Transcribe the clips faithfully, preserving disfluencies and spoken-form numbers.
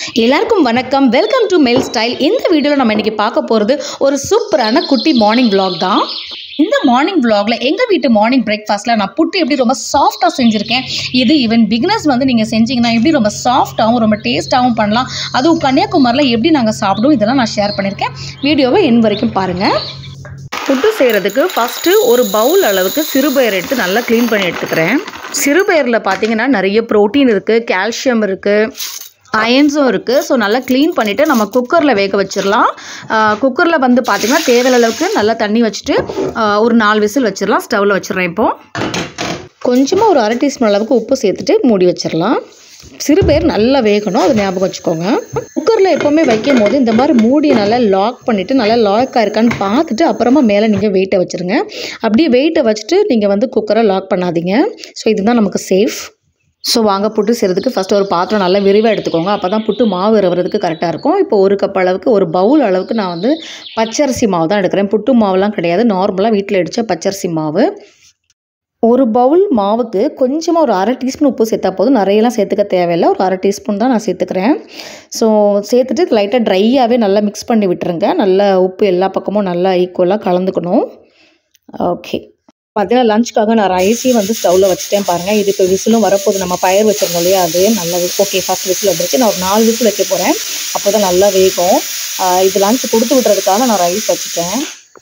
எல்லாருக்கும் வணக்கம். Welcome to Mel style. இந்த வீடியோவில் நம்ம இன்றைக்கி பார்க்க போகிறது ஒரு சூப்பரான குட்டி மார்னிங் vlog தான். இந்த மார்னிங் vlogல எங்கள் வீட்டு மார்னிங் பிரேக்ஃபாஸ்ட்டில் நான் புட்டு எப்படி ரொம்ப சாஃப்டாக செஞ்சுருக்கேன். இது ஈவன் பிகினர்ஸ் வந்து நீங்கள் செஞ்சிங்கன்னா எப்படி ரொம்ப சாஃப்டாகவும் ரொம்ப டேஸ்ட்டாகவும் பண்ணலாம். அதுவும் கன்னியாகுமரியில் எப்படி நாங்கள் சாப்பிடுவோம் இதெல்லாம் நான் ஷேர் பண்ணியிருக்கேன். வீடியோவை என் வரைக்கும் பாருங்கள். புட்டு செய்கிறதுக்கு ஃபஸ்ட்டு ஒரு பவுல் அளவுக்கு சிறுபயிர் எடுத்து நல்லா க்ளீன் பண்ணி எடுத்துக்கிறேன். சிறுபயிரில் பார்த்தீங்கன்னா நிறைய ப்ரோட்டீன் இருக்குது, கால்சியம் இருக்குது, அயன்ஸும் இருக்குது. ஸோ நல்லா க்ளீன் பண்ணிவிட்டு நம்ம குக்கரில் வேக வச்சிடலாம். குக்கரில் வந்து பார்த்திங்கன்னா தேவையான அளவுக்கு நல்லா தண்ணி வச்சுட்டு ஒரு நாலு விசில் வச்சிடலாம். ஸ்டவ்வில் வச்சிடறேன். இப்போது கொஞ்சமாக ஒரு அரை டீஸ்பூன் அளவுக்கு உப்பு சேர்த்துட்டு மூடி வச்சிடலாம். சிறுபயிர் நல்லா வேகணும், அது ஞாபகம் வச்சுக்கோங்க. குக்கரில் எப்போவுமே வைக்கும் போது இந்த மாதிரி மூடியை நல்லா லாக் பண்ணிவிட்டு நல்லா லாக்காக இருக்கான்னு பார்த்துட்டு அப்புறமா மேலே நீங்கள் வெயிட்டை வச்சுருங்க. அப்படியே வெயிட்டை வச்சுட்டு நீங்கள் வந்து குக்கரை லாக் பண்ணாதீங்க. ஸோ இதுதான் நமக்கு சேஃப். ஸோ வாங்க புட்டு செய்கிறதுக்கு ஃபஸ்ட்டு ஒரு பாத்திரம் நல்லா விரிவாக எடுத்துக்கோங்க. அப்போ தான் புட்டு மாவு இரவுறதுக்கு கரெக்டாக இருக்கும். இப்போ ஒரு கப் அளவுக்கு ஒரு பவுல் அளவுக்கு நான் வந்து பச்சரிசி மாவு தான் எடுக்கிறேன். புட்டு மாவுலாம் கிடையாது, நார்மலாக வீட்டில் அடித்த பச்சரிசி மாவு. ஒரு பவுல் மாவுக்கு கொஞ்சமாக ஒரு அரை டீஸ்பூன் உப்பு சேர்த்தா போதும், நிறையெல்லாம் சேர்த்துக்க தேவையில்லை. ஒரு அரை டீஸ்பூன் தான் நான் சேர்த்துக்கிறேன். ஸோ சேர்த்துட்டு லைட்டாக ட்ரையாகவே நல்லா மிக்ஸ் பண்ணி விட்டுருங்க. நல்லா உப்பு எல்லா பக்கமும் நல்லா ஈக்குவலாக கலந்துக்கணும். ஓகே, பார்த்தீங்கன்னா லஞ்சுக்காக நான் ரைஸையும் வந்து ஸ்டவ்வில் வச்சுட்டேன் பாருங்கள். இது இப்போ விசிலும் வரப்போகுது. நம்ம பயிர் வச்சிருந்தோம் இல்லையா, அது நல்லா ஓகே ஃபஸ்ட் விசில் வந்துருச்சு. நான் ஒரு நாலு விசில் வைக்க போகிறேன், அப்போ தான் நல்லா வேகும். இது லஞ்சு கொடுத்து விடுறதுக்காக நான் ரைஸ் வச்சுட்டேன்.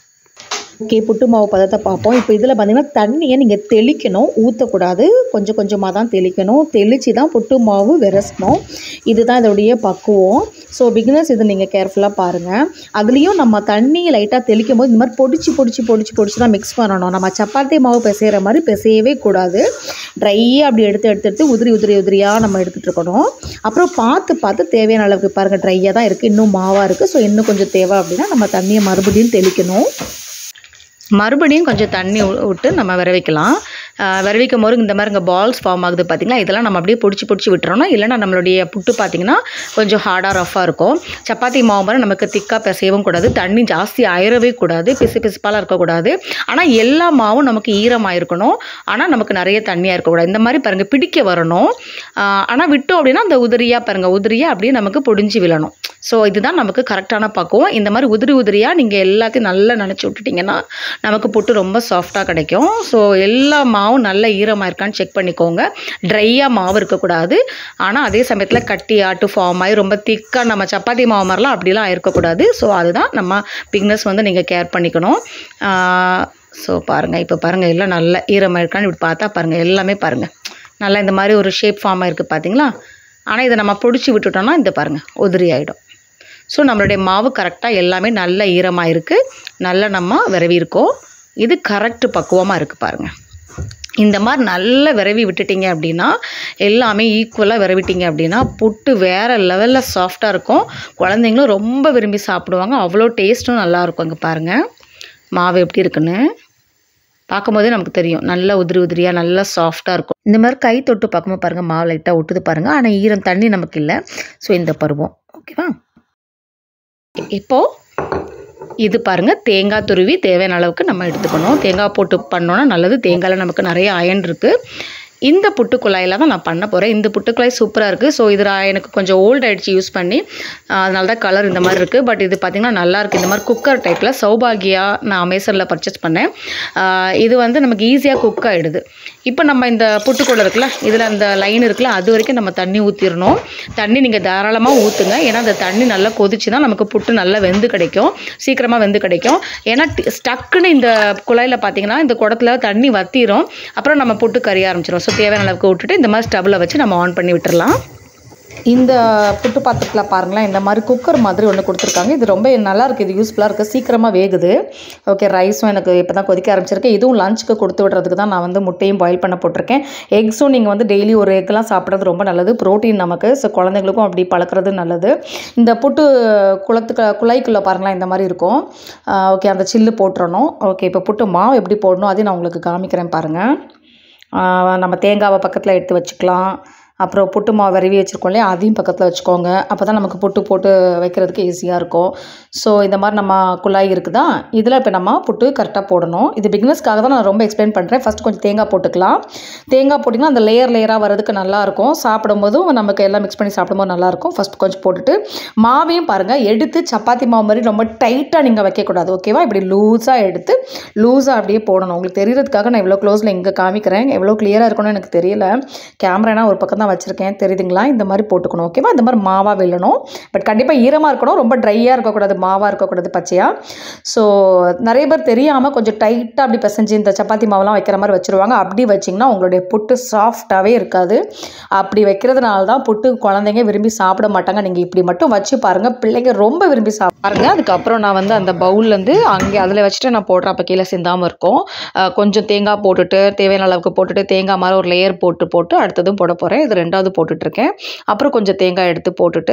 ஓகே, புட்டு மாவு பதத்தை பார்ப்போம். இப்போ இதில் பார்த்திங்கன்னா தண்ணியை நீங்கள் தெளிக்கணும், ஊற்றக்கூடாது. கொஞ்சம் கொஞ்சமாக தான் தெளிக்கணும். தெளித்து தான் புட்டு மாவு விரசணும். இதுதான் இதோடைய பக்குவம். ஸோ பிகினர்ஸ் இது நீங்கள் கேர்ஃபுல்லாக பாருங்கள். அதுலேயும் நம்ம தண்ணியை லைட்டாக தெளிக்கும் போது இந்த மாதிரி பொடிச்சு பொடிச்சு பொடிச்சு பொடிச்சு தான் மிக்ஸ் பண்ணணும். நம்ம சப்பாத்தி மாவு பிசைகிற மாதிரி பிசையவே கூடாது. ட்ரையாக அப்படி எடுத்து எடுத்து எடுத்து உதிரி உதிரி உதிரியாக நம்ம எடுத்துகிட்டு இருக்கணும். அப்புறம் பார்த்து பார்த்து தேவையான அளவுக்கு பாருங்கள், ட்ரையாக தான் இருக்குது, இன்னும் மாவாக இருக்குது. ஸோ இன்னும் கொஞ்சம் தேவை அப்படின்னா நம்ம தண்ணியை மறுபடியும் தெளிக்கணும். மறுபடியும் கொஞ்சம் தண்ணி விட்டு நம்ம விரவிக்கலாம். விரவிக்கும் போது இந்த மாதிரி இங்கே பால்ஸ் ஃபார்ம் ஆகுது பார்த்திங்களா, இதெல்லாம் நம்ம அப்படியே பிடிச்சி பிடிச்சி விட்டுறணும். இல்லைனா நம்மளுடைய புட்டு பார்த்திங்கன்னா கொஞ்சம் ஹார்டாக ரஃபாக இருக்கும். சப்பாத்தி மாவு மாதிரி நமக்கு திக்காக பிசையவும் கூடாது, தண்ணி ஜாஸ்தி ஆயிரவே கூடாது, பிசு பிசுப்பாலாம் இருக்கக்கூடாது. ஆனால் எல்லா மாவும் நமக்கு ஈரமாக இருக்கணும், ஆனால் நமக்கு நிறைய தண்ணியாக இருக்கக்கூடாது. இந்த மாதிரி பாருங்கள் பிடிக்க வரணும். ஆனால் விட்டோம் அப்படின்னா அந்த உதிரியாக பாருங்கள், உதிரியாக அப்படியே நமக்கு பொடிஞ்சு விழணும். ஸோ இதுதான் நமக்கு கரெக்டான பக்குவம். இந்த மாதிரி உதிரி உதிரியாக நீங்கள் எல்லாத்தையும் நல்லா நினச்சி விட்டுட்டிங்கன்னா நமக்கு புட்டு ரொம்ப சாஃப்டாக கிடைக்கும். ஸோ எல்லா மாவும் நல்ல ஈரமாக இருக்கான்னு செக் பண்ணிக்கோங்க. ட்ரையாக மாவு இருக்கக்கூடாது, ஆனால் அதே சமயத்தில் கட்டி ஆட்டு ஃபார்ம் ஆகி ரொம்ப திக்காக நம்ம சப்பாத்தி மாவு மாதிரிலாம் அப்படிலாம் இருக்கக்கூடாது. ஸோ அதுதான் நம்ம பிகினர்ஸ் வந்து நீங்கள் கேர் பண்ணிக்கணும். ஸோ பாருங்கள், இப்போ பாருங்கள் எல்லாம் நல்ல ஈரமாக இருக்கான்னு இப்படி பார்த்தா பாருங்கள், எல்லாமே பாருங்கள் நல்லா இந்த மாதிரி ஒரு ஷேப் ஃபார்ம் ஆகிருக்கு பார்த்தீங்களா. ஆனால் இதை நம்ம பிடிச்சி விட்டுட்டோம்னா இந்த பாருங்கள் உதிரி ஆகிடும். ஸோ நம்மளுடைய மாவு கரெக்டாக எல்லாமே நல்ல ஈரமாக இருக்குது, நல்லா நம்ம விரவி இருக்கோம். இது கரெக்டு பக்குவமாக இருக்குது பாருங்கள். இந்த மாதிரி நல்லா விரவி விட்டுட்டிங்க அப்படின்னா, எல்லாமே ஈக்குவலாக விரவிட்டிங்க அப்படின்னா புட்டு வேறு லெவலில் சாஃப்டாக இருக்கும். குழந்தைங்களும் ரொம்ப விரும்பி சாப்பிடுவாங்க, அவ்வளோ டேஸ்ட்டும் நல்லாயிருக்கும். இங்கே பாருங்கள் மாவு எப்படி இருக்குன்னு பார்க்கும்போதே நமக்கு தெரியும், நல்லா உதிரி உதிரியாக நல்லா சாஃப்டாக இருக்கும். இந்த மாதிரி கை தொட்டு பார்க்கும்போது பாருங்கள் மாவு லைட்டாக ஒட்டுது பாருங்கள், ஆனால் ஈரம் தண்ணி நமக்கு இல்லை. ஸோ இந்த பருவம் ஓகேவா. இப்போது இது பாருங்கள் தேங்காய் துருவி தேவையான அளவுக்கு நம்ம எடுத்துக்கணும். தேங்காய் போட்டு பண்ணோன்னா நல்லது. தேங்காயில் நமக்கு நிறைய அயன் இருக்குது. இந்த புட்டு குழாயில் தான் நான் பண்ண போகிறேன். இந்த புட்டு குழாய் சூப்பராக இருக்குது. ஸோ இது எனக்கு கொஞ்சம் ஓல்ட் ஆகிடுச்சு யூஸ் பண்ணி, அதனால தான் கலர் இந்த மாதிரி இருக்குது. பட் இது பார்த்திங்கன்னா நல்லாயிருக்கு. இந்த மாதிரி குக்கர் டைப்பில் சௌபாகியா நான் அமேசானில் பர்ச்சேஸ் பண்ணேன். இது வந்து நமக்கு ஈஸியாக குக் ஆகிடுது. இப்போ நம்ம இந்த புட்டுக்குள்ள இருக்குல்ல, இதில் அந்த லைன் இருக்குல்ல, அது வரைக்கும் நம்ம தண்ணி ஊற்றிடணும். தண்ணி நீங்கள் தாராளமாக ஊற்றுங்க, ஏன்னா அந்த தண்ணி நல்லா கொதிச்சு தான் நமக்கு புட்டு நல்லா வெந்து கிடைக்கும், சீக்கிரமாக வெந்து கிடைக்கும். ஏன்னா ஸ்டக்குன்னு இந்த குழாயில் பார்த்திங்கன்னா இந்த குடத்துல தண்ணி வற்றிடும், அப்புறம் நம்ம புட்டு கறிய ஆரம்பிச்சிடும். ஸோ தேவையான அளவுக்கு விட்டுட்டு இந்த மாதிரி ஸ்டவ்வில் வச்சு நம்ம ஆன் பண்ணி விட்டுடலாம். இந்த புட்டு பாத்திரத்தில் பாருங்களேன், இந்த மாதிரி குக்கர் மாதிரி ஒன்று கொடுத்துருக்காங்க. இது ரொம்ப நல்லாயிருக்கு, இது யூஸ்ஃபுல்லாக இருக்குது, சீக்கிரமாக வேகுது. ஓகே, ரைஸும் எனக்கு இப்போ தான் கொதிக்க ஆரம்பிச்சிருக்கு. இதுவும் லஞ்சுக்கு கொடுத்து விடுறதுக்கு தான் நான் வந்து முட்டையும் பாயில் பண்ண போட்டிருக்கேன். எக்ஸும் நீங்கள் வந்து டெய்லி ஒரு எக்லாம் சாப்பிட்றது ரொம்ப நல்லது, ப்ரோட்டீன் நமக்கு. ஸோ குழந்தைங்களுக்கும் அப்படி பழக்கிறது நல்லது. இந்த புட்டு குளத்துக்கு குழாய்க்குள்ளே பாருங்களேன் இந்த மாதிரி இருக்கும். ஓகே, அந்த சில்லு போட்டுறணும். ஓகே, இப்போ புட்டு மாவு எப்படி போடணும் அதையும் நான் உங்களுக்கு காமிக்கிறேன் பாருங்கள். நம்ம தேங்காவை பக்கத்தில் எடுத்து வச்சுக்கலாம். அப்புறம் புட்டு மாவு விரவி வச்சுருக்கோம் இல்லையா, அதையும் பக்கத்தில் வச்சுக்கோங்க. அப்போ தான் நமக்கு புட்டு போட்டு வைக்கிறதுக்கு ஈஸியாக இருக்கும். ஸோ இந்த மாதிரி நம்ம குழாய் இருக்குதா, இதில் இப்போ நம்ம புட்டு கரெக்டாக போடணும். இது பிகினர்ஸ்க்காக தான் நான் ரொம்ப எக்ஸ்பிளைன் பண்ணுறேன். ஃபஸ்ட்டு கொஞ்சம் தேங்காய் போட்டுக்கலாம். தேங்காய் போட்டிங்கன்னா அந்த லேயர் லேயராக வரதுக்கு நல்லாயிருக்கும். சாப்பிடும்போதும் நமக்கு எல்லாம் மிக்ஸ் பண்ணி சாப்பிடும்போது நல்லாயிருக்கும். ஃபஸ்ட் கொஞ்சம் போட்டுட்டு மாவையும் பாருங்கள், எடுத்து சப்பாத்தி மாவு மாதிரி ரொம்ப டைட்டாக நீங்கள் வைக்கக்கூடாது. ஓகேவா? இப்படி லூஸாக எடுத்து லூஸாக அப்படியே போடணும். உங்களுக்கு தெரியறதுக்காக நான் இவ்வளோ க்ளோஸில் இங்கே காமிக்கிறேன். எவ்வளோ கிளியராக இருக்கணும்னு எனக்கு தெரியல. கேமரானா ஒரு பக்கம் தான் வச்சுருக்கேன், தெரியுதுங்களா? இந்த மாதிரி போட்டுக்கணும். ஓகேவா? இந்த மாதிரி மாவாக விழணும். பட் கண்டிப்பாக ஈரமாக இருக்கணும், ரொம்ப ட்ரையாக இருக்கக்கூடாது, மாவாக இருக்கக்கூடாது, பச்சையாக. ஸோ நிறைய பேர் தெரியாமல் கொஞ்சம் டைட்டாக அப்படி பிசைஞ்சு இந்த சப்பாத்தி மாவெல்லாம் வைக்கிற மாதிரி வச்சுருவாங்க. அப்படி வச்சிங்கன்னா உங்களுடைய புட்டு சாஃப்டாகவே இருக்காது. அப்படி வைக்கிறதுனால தான் புட்டு குழந்தைங்க விரும்பி சாப்பிட மாட்டாங்க. நீங்கள் இப்படி மட்டும் வச்சு பாருங்கள், பிள்ளைங்க ரொம்ப விரும்பி சாப்பிடுங்க. அதுக்கப்புறம் நான் வந்து அந்த பவுல்லேருந்து அங்கே அதில் வச்சுட்டு நான் போடுறேன். அப்போ கீழே சிந்தாமல் இருக்கும். கொஞ்சம் தேங்காய் போட்டுட்டு தேவையான அளவுக்கு போட்டுட்டு தேங்காய் மாதிரி ஒரு லேயர் போட்டு போட்டு அடுத்ததும் போட போகிறேன். இது ரெண்டாவது போட்டுட்ருக்கேன். அப்புறம் கொஞ்சம் தேங்காய் எடுத்து போட்டுட்டு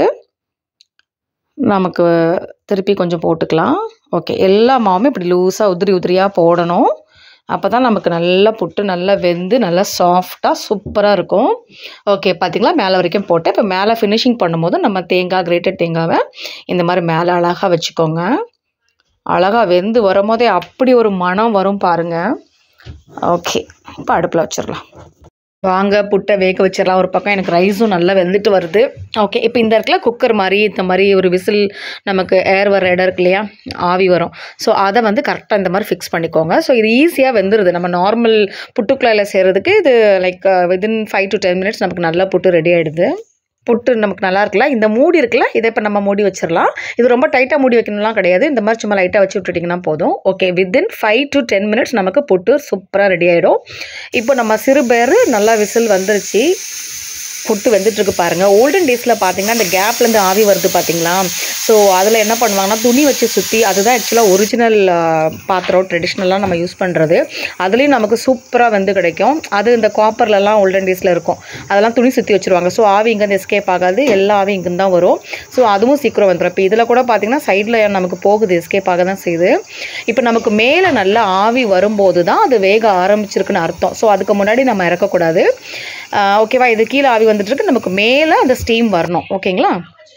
நமக்கு திருப்பி கொஞ்சம் போட்டுக்கலாம். ஓகே, எல்லா மாவுமே இப்படி லூஸாக உதிரி உதிரியாக போடணும். அப்போ தான் நமக்கு நல்லா புட்டு நல்லா வெந்து நல்லா சாஃப்டாக சூப்பராக இருக்கும். ஓகே, பார்த்திங்களா? மேலே வரைக்கும் போட்டு இப்போ மேலே ஃபினிஷிங் பண்ணும்போது நம்ம தேங்காய் கிரேட்டட் தேங்காவை இந்த மாதிரி மேலே அழகாக வச்சுக்கோங்க. அழகாக வெந்து வரும்போதே அப்படி ஒரு மனம் வரும் பாருங்கள். ஓகே, இப்போ அடுப்பில் வச்சிடலாம். வாங்க புட்டை வேக வச்சிடலாம். ஒரு பக்கம் எனக்கு ரைஸும் நல்லா வெந்துட்டு வருது. ஓகே, இப்போ இந்த இடத்துல குக்கர் மாதிரி இந்த மாதிரி ஒரு விசில் நமக்கு ஏர் வர இடம் இருக்கு இல்லையா, ஆவி வரும். ஸோ அதை வந்து கரெக்டாக இந்த மாதிரி ஃபிக்ஸ் பண்ணிக்கோங்க. ஸோ இது ஈஸியாக வெந்துடுது. நம்ம நார்மல் புட்டுக்குள்ளாயில் செய்கிறதுக்கு இது like within five to ten minutes நமக்கு நல்லா புட்டு ரெடி ஆகிடுது. புட்டு நமக்கு நல்லா இருக்குல்ல. இந்த மூடி இருக்குல்ல, இதை இப்போ நம்ம மூடி வச்சிடலாம். இது ரொம்ப டைட்டாக மூடி வைக்கணும்லாம் கிடையாது. இந்த மாதிரி சும்மா லைட்டாக வச்சு விட்டுட்டிங்கன்னா போதும். Okay, within five to ten minutes நமக்கு புட்டு சூப்பராக ரெடி ஆகிடும். இப்போ நம்ம சிறு பேர் நல்லா விசில் வந்துருச்சு. புட்டு வெந்துட்டுருக்கு பாருங்கள். ஓல்டன் டேஸில் பார்த்தீங்கன்னா இந்த கேப்லேருந்து ஆவி வருது பார்த்தீங்களா. ஸோ அதில் என்ன பண்ணுவாங்கன்னா துணி வச்சு சுற்றி, அதுதான் ஆக்சுவலாக ஒரிஜினல் பாத்திரம் ட்ரெடிஷ்னலாக நம்ம யூஸ் பண்ணுறது. அதுலேயும் நமக்கு சூப்பராக வந்து கிடைக்கும். அது இந்த காப்பர்லலாம் ஓல்டன் டேஸில் இருக்கும். அதெல்லாம் துணி சுற்றி வச்சுருவாங்க. ஸோ ஆவி இங்கேருந்து எஸ்கேப் ஆகாது, எல்லா ஆவி இங்கேருந்து தான் வரும். ஸோ அதுவும் சீக்கிரம் வந்துடும். இப்போ இதில் கூட பார்த்திங்கன்னா சைடில் நமக்கு போகுது, எஸ்கேப் ஆக தான் செய்யுது. இப்போ நமக்கு மேலே நல்லா ஆவி வரும்போது தான் அது வேக ஆரம்பிச்சிருக்குன்னு அர்த்தம். ஸோ அதுக்கு முன்னாடி நம்ம இறக்கக்கூடாது. ஓகேவா? இது கீழே ஆவி வந்துட்டுருக்கு, நமக்கு மேலே அந்த ஸ்டீம் வரணும். ஓகேங்களா?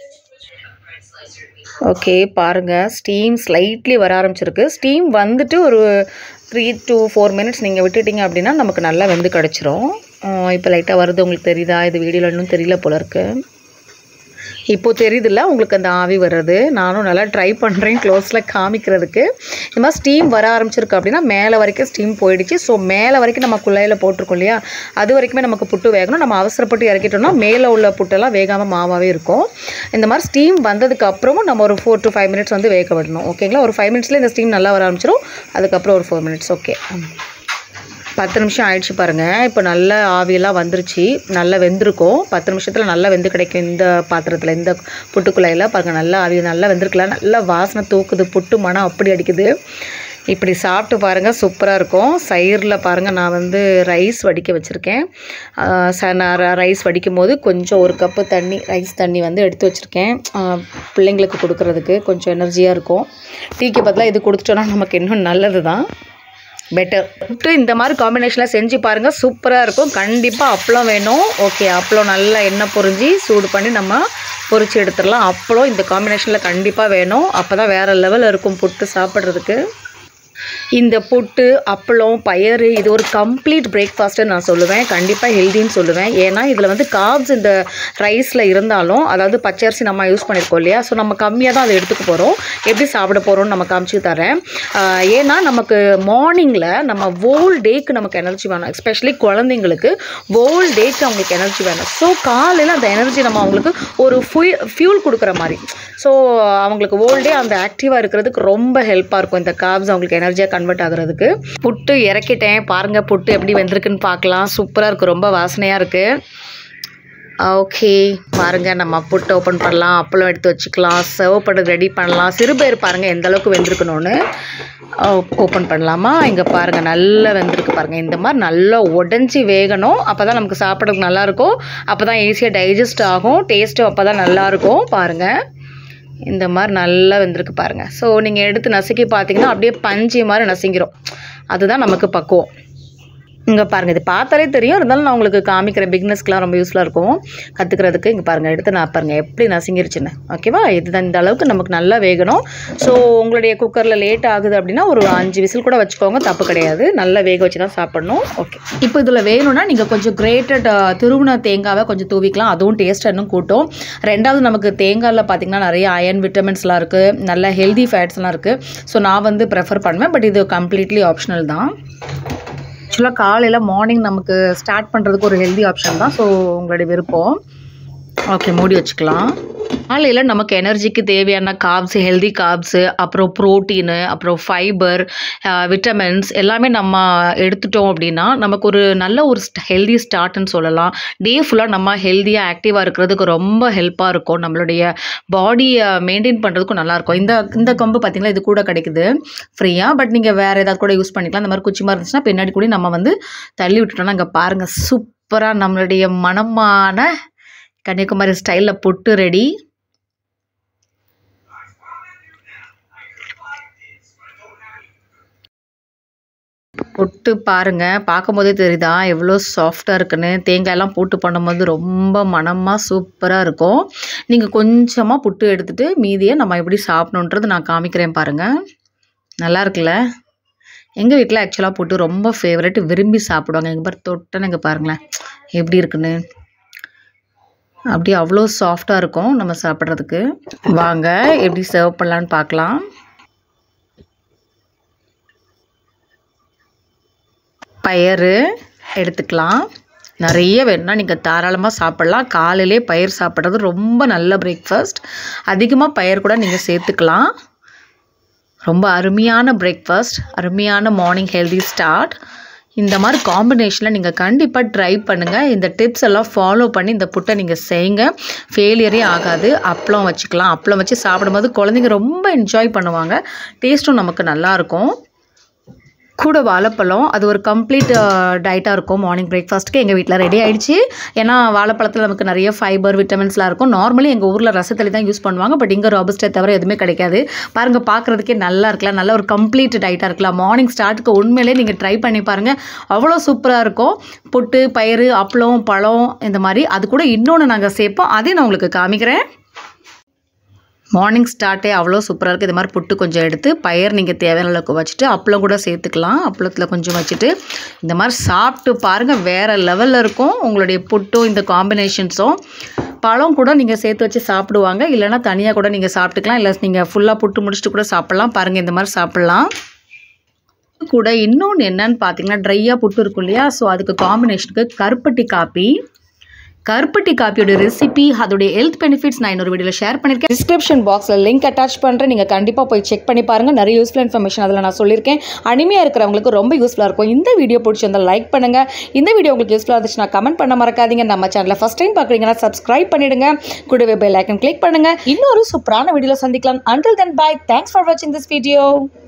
ஓகே, பாருங்கள், ஸ்டீம் ஸ்லைட்லி வர ஆரம்பிச்சிருக்கு. ஸ்டீம் வந்துட்டு ஒரு த்ரீ டு ஃபோர் மினிட்ஸ் நீங்கள் விட்டுட்டிங்க அப்படின்னா நமக்கு நல்லா வெந்து கிடச்சிரும். இப்போ லைட்டாக வருது, உங்களுக்கு தெரியுதா? இது வீடியோவில் இன்னும் தெரியல போல இருக்குது. இப்போது தெரியுதுல்ல உங்களுக்கு அந்த ஆவி வர்றது. நானும் நல்லா ட்ரை பண்ணுறேன் க்ளோஸில் காமிக்கிறதுக்கு. இந்த மாதிரி ஸ்டீம் வர ஆரம்பிச்சிருக்கு அப்படின்னா மேலே வரைக்கும் ஸ்டீம் போயிடுச்சு. ஸோ மேலே வரைக்கும் நம்ம குள்ளையில் போட்டிருக்கோம் இல்லையா, அது வரைக்குமே நமக்கு புட்டு வேகணும். நம்ம அவசரப்பட்டு இறக்கிட்டோம்னா மேலே உள்ள புட்டெல்லாம் வேகாமல் மாவாகவே இருக்கும். இந்த மாதிரி ஸ்டீம் வந்ததுக்கு அப்புறமும் நம்ம ஒரு ஃபோர் டு ஃபைவ் மினிட்ஸ் வந்து வேக விடணும். ஓகேங்களா? ஒரு ஃபைவ் மினிட்ஸில் இந்த ஸ்டீம் நல்லா வர ஆரம்பிச்சிடும். அதுக்கப்புறம் ஒரு ஃபோர் மினிட்ஸ். ஓகே, பத்து நிமிஷம் ஆயிடுச்சு பாருங்கள். இப்போ நல்ல ஆவியெல்லாம் வந்துருச்சு, நல்லா வெந்திருக்கும். பத்து நிமிஷத்தில் நல்லா வெந்து கிடைக்கும் இந்த பாத்திரத்தில், இந்த புட்டுக்குள்ளையில் பாருங்கள். நல்லா ஆவி நல்லா வெந்திருக்கலாம். நல்லா வாசனை தூக்குது, புட்டு மனம் அப்படி அடிக்குது. இப்படி சாப்பிட்டு பாருங்கள், சூப்பராக இருக்கும். சைடில் பாருங்கள், நான் வந்து ரைஸ் வடிக்க வச்சுருக்கேன். நான் ரைஸ் வடிக்கும் போது கொஞ்சம் ஒரு கப்பு தண்ணி, ரைஸ் தண்ணி வந்து எடுத்து வச்சுருக்கேன் பிள்ளைங்களுக்கு கொடுக்குறதுக்கு. கொஞ்சம் எனர்ஜியாக இருக்கும். டீக்கு பதிலாக இது கொடுத்துட்டோன்னா நமக்கு இன்னும் நல்லது தான், பெட்டர். புட்டு இந்த மாதிரி காம்பினேஷனில் செஞ்சு பாருங்கள், சூப்பராக இருக்கும். கண்டிப்பாக அப்பளம் வேணும். ஓகே, அப்பளம் நல்லா எண்ணெய் பொரிஞ்சு சூடு பண்ணி நம்ம பொரிச்சு எடுத்துடலாம். அப்பளம் இந்த காம்பினேஷனில் கண்டிப்பாக வேணும். அப்போ தான் வேறு லெவலில் இருக்கும் புட்டு சாப்பிட்றதுக்கு. இந்த புட்டு, அப்பளம், பயறு இது ஒரு கம்ப்ளீட் பிரேக்ஃபாஸ்ட்டுன்னு நான் சொல்லுவேன். கண்டிப்பாக ஹெல்தின்னு சொல்லுவேன். ஏன்னா இதில் வந்து கார்ப்ஸ் இந்த ரைஸில் இருந்தாலும், அதாவது பச்சரிசி நம்ம யூஸ் பண்ணியிருக்கோம் இல்லையா, ஸோ நம்ம கம்மியாக தான் அதை எடுத்துக்க போகிறோம். எப்படி சாப்பிட போகிறோம்னு நம்ம காமிச்சு தரேன். ஏன்னா நமக்கு மார்னிங்கில் நம்ம ஹோல் டேக்கு நமக்கு எனர்ஜி வேணும். எஸ்பெஷலி குழந்தைங்களுக்கு ஹோல் டேக்கு அவங்களுக்கு எனர்ஜி வேணும். ஸோ காலையில் அந்த எனர்ஜி நம்ம அவங்களுக்கு ஒரு ஃபியூ ஃபியூல் கொடுக்குற மாதிரி. ஸோ அவங்களுக்கு ஹோல் டே அந்த ஆக்டிவாக இருக்கிறதுக்கு ரொம்ப ஹெல்ப்பாக இருக்கும் இந்த கார்ப்ஸ் அவங்களுக்கு எனர்ஜியாக கன்வெர்ட் ஆகுறதுக்கு. புட்டு இறக்கிட்டேன் பாருங்கள், புட்டு எப்படி வெந்திருக்குன்னு பார்க்கலாம். சூப்பராக இருக்குது, ரொம்ப வாசனையாக இருக்குது. ஓகே பாருங்கள், நம்ம புட்டு ஓப்பன் பண்ணலாம். அப்பளம் எடுத்து வச்சுக்கலாம், சர்வ் பண்ணுறது ரெடி பண்ணலாம். சிறுபேர் பாருங்கள் எந்த அளவுக்கு வெந்திருக்கணும்னு. ஓப்பன் பண்ணலாமா? இங்கே பாருங்கள், நல்லா வெந்திருக்கு பாருங்கள். இந்த மாதிரி நல்லா உடஞ்சி வேகணும். அப்போ தான் நமக்கு சாப்பிட்றதுக்கு நல்லாயிருக்கும். அப்போ தான் ஈஸியாக டைஜஸ்ட் ஆகும். டேஸ்ட்டும் அப்போ தான் நல்லாயிருக்கும். பாருங்கள், இந்த மாதிரி நல்லா வெந்திருக்கு பாருங்கள். ஸோ நீங்கள் எடுத்து நசுக்கி பார்த்தீங்கன்னா அப்படியே பஞ்சு மாதிரி நசுங்கிரும். அதுதான் நமக்கு பக்குவம். இங்கே பாருங்கள், இது பார்த்தாலே தெரியும், இருந்தாலும் நான் உங்களுக்கு காமிக்கிறேன். பிக்னஸ்க்குலாம் ரொம்ப யூஸ்ஃபுல்லாக இருக்கும் கற்றுக்கிறதுக்கு. இங்கே பாருங்கள், எடுத்து நான் பாருங்கள் எப்படி நசுங்கிருச்சுன்னு. ஓகேவா? இதுதான் இந்த அளவுக்கு நமக்கு நல்லா வேகணும். ஸோ உங்களுடைய குக்கரில் லேட் ஆகுது அப்படின்னா ஒரு அஞ்சு விசில் கூட வச்சுக்கோங்க, தப்பு கிடையாது. நல்லா வேக வச்சு தான் சாப்பிடணும். ஓகே, இப்போ இதில் வேணும்னா நீங்கள் கொஞ்சம் கிரேட்டட் துருவின தேங்காவை கொஞ்சம் தூவிக்கலாம், அதுவும் டேஸ்ட் இன்னும் கூட்டும். ரெண்டாவது, நமக்கு தேங்காயில் பார்த்திங்கன்னா நிறைய அயன் விட்டமின்ஸ்லாம் இருக்குது, நல்ல ஹெல்தி ஃபேட்ஸ்லாம் இருக்குது. ஸோ நான் வந்து ப்ரெஃபர் பண்ணுவேன், பட் இது கம்ப்ளீட்லி ஆப்ஷனல் தான். ஆக்சுவலாக காலையில் மார்னிங் நமக்கு ஸ்டார்ட் பண்ணுறதுக்கு ஒரு ஹெல்தி ஆப்ஷன் தான். ஸோ உங்களுடைய விருப்பம். ஓகே, மூடி வச்சுக்கலாம். காலையில் நமக்கு எனர்ஜிக்கு தேவையான கார்ப்ஸ், ஹெல்தி கார்ப்ஸு, அப்புறம் ப்ரோட்டீனு, அப்புறம் ஃபைபர், விட்டமின்ஸ் எல்லாமே நம்ம எடுத்துட்டோம் அப்படின்னா நமக்கு ஒரு நல்ல ஒரு ஹெல்தி ஸ்டார்ட்னு சொல்லலாம். டே ஃபுல்லாக நம்ம ஹெல்த்தியாக ஆக்டிவாக இருக்கிறதுக்கு ரொம்ப ஹெல்ப்பாக இருக்கும். நம்மளுடைய பாடியை மெயின்டைன் பண்ணுறதுக்கும் நல்லாயிருக்கும். இந்த இந்த கம்பு பார்த்திங்கன்னா இது கூட கிடைக்குது ஃப்ரீயாக, பட் நீங்கள் வேறு ஏதாவது கூட யூஸ் பண்ணிக்கலாம். இந்த மாதிரி குச்சிமாக இருந்துச்சுன்னா பின்னாடி கூட நம்ம வந்து தள்ளி விட்டுட்டோம்னா இங்கே பாருங்கள், சூப்பராக நம்மளுடைய மனமான கன்னியாகுமரி ஸ்டைலில் புட்டு ரெடி. புட்டு பாருங்கள், பார்க்கும்போதே தெரியுதா எவ்வளோ சாஃப்டாக இருக்குன்னு. தேங்காயெல்லாம் போட்டு பண்ணும்போது ரொம்ப மணமாக சூப்பராக இருக்கும். நீங்கள் கொஞ்சமாக புட்டு எடுத்துகிட்டு மீதியை நம்ம எப்படி சாப்பிடணுன்றது நான் காமிக்கிறேன் பாருங்கள். நல்லா இருக்குல்ல? எங்கள் வீட்டில் ஆக்சுவலாக புட்டு ரொம்ப ஃபேவரெட், விரும்பி சாப்பிடுவாங்க. எங்கள் பாரு தொட்டன்னு இங்கே பாருங்களேன் எப்படி இருக்குன்னு. அப்படியே அவ்வளோ சாஃப்டாக இருக்கும் நம்ம சாப்பிட்றதுக்கு. வாங்க எப்படி சர்வ் பண்ணலான்னு பார்க்கலாம். பயிறு எடுத்துக்கலாம், நிறைய வேணும்னா நீங்கள் தாராளமாக சாப்பிட்லாம். காலையிலே பயிர் சாப்பிட்றது ரொம்ப நல்ல பிரேக்ஃபாஸ்ட். அதிகமாக பயிர் கூட நீங்கள் சேர்த்துக்கலாம். ரொம்ப அருமையான பிரேக்ஃபாஸ்ட், அருமையான மார்னிங் ஹெல்தி ஸ்டார்ட். இந்த மாதிரி காம்பினேஷனில் நீங்கள் கண்டிப்பாக ட்ரை பண்ணுங்கள். இந்த டிப்ஸ் எல்லாம் ஃபாலோ பண்ணி இந்த புட்டை நீங்கள் செய்யுங்க, ஃபெயிலியரே ஆகாது. அப்பளம் வச்சுக்கலாம், அப்பளம் வச்சு சாப்பிடும்போது குழந்தைங்க ரொம்ப என்ஜாய் பண்ணுவாங்க, டேஸ்ட்டும் நமக்கு நல்லாயிருக்கும். கூட வாழைப்பழம், அது ஒரு கம்ப்ளீட் டயட்டாக இருக்கும் மார்னிங் பிரேக்ஃபாஸ்ட்டுக்கு. எங்கள் வீட்டில் ரெடி ஆகிடுச்சு. ஏன்னா வாழைப்பழத்தில் நமக்கு நிறைய ஃபைபர் விட்டமின்ஸ்லாம் இருக்கும். நார்மலி எங்கள் ஊரில் ரசத்தளி தான் யூஸ் பண்ணுவாங்க, பட் இங்கே ராபஸ்டே தவிர எதுவுமே கிடைக்காது. பாருங்கள், பார்க்குறதுக்கே நல்லா இருக்கலாம், நல்ல ஒரு கம்ப்ளீட் டயட்டாக இருக்கலாம். மார்னிங் ஸ்டார்ட்டுக்கு உண்மையிலே நீங்கள் ட்ரை பண்ணி பாருங்கள், அவ்வளோ சூப்பராக இருக்கும். புட்டு, பயிறு, அப்பளம், பழம் இந்த மாதிரி. அது கூட இன்னொன்று நாங்கள் சேர்ப்போம், அதையும் நான் உங்களுக்கு காமிக்கிறேன். மார்னிங் ஸ்டார்ட்டே அவ்வளோ சூப்பராக இருக்குது. இது மாதிரி புட்டு கொஞ்சம் எடுத்து பயிர் நீங்கள் தேவையான அளவுக்கு வச்சுட்டு அப்பளம் கூட சேர்த்துக்கலாம். அப்பளத்தில் கொஞ்சம் வச்சுட்டு இந்த மாதிரி சாப்பிட்டு பாருங்கள், வேறு லெவலில் இருக்கும் உங்களுடைய புட்டும் இந்த காம்பினேஷன்ஸும். பழம் கூட நீங்கள் சேர்த்து வச்சு சாப்பிடுவாங்க, இல்லைனா தனியாக கூட நீங்கள் சாப்பிட்டுக்கலாம், இல்லை நீங்கள் ஃபுல்லாக புட்டு முடிச்சுட்டு கூட சாப்பிட்லாம். பாருங்கள், இந்த மாதிரி சாப்பிட்லாம். கூட இன்னொன்று என்னன்னு பார்த்தீங்கன்னா, ட்ரையாக புட்டு இருக்கும் இல்லையா, ஸோ அதுக்கு காம்பினேஷனுக்கு கருப்பட்டி காப்பி. கருப்பட்டி காப்பியோட ரெசிபி, அதோடைய ஹெல்த் பெனிஃபிட்ஸ் நான் இன்னொரு வீடியோவில் ஷேர் பண்ணியிருக்கேன். டிஸ்கிரிப்ஷன் பாக்ஸில் லிங்க் அட்டாச் பண்ணுறேன், நீங்கள் கண்டிப்பாக போய் செக் பண்ணி பாருங்கள். நிறைய யூஸ்ஃபுல் இன்ஃபர்மேஷன் அதில் நான் சொல்லியிருக்கேன். அனிமையாக இருக்கிறவங்களுக்கு ரொம்ப யூஸ்ஃபுல்லாக இருக்கும். இந்த வீடியோ பிடிச்சிருந்தால் லைக் பண்ணுங்கள். இந்த வீடியோ உங்களுக்கு யூஸ்ஃபுல்லாக இருந்துச்சுன்னா கமெண்ட் பண்ண மறக்காதீங்க. நம்ம சேனலில் ஃபஸ்ட் டைம் பார்க்குறீங்கன்னா சப்ஸ்கிரைப் பண்ணிவிடுங்க, கூடவே பெல் ஐக்கன் கிளிக் பண்ணுங்கள். இன்னொரு சூப்பரான வீடியோவில் சந்திக்கலாம். Until then, bye. Thanks for watching this video.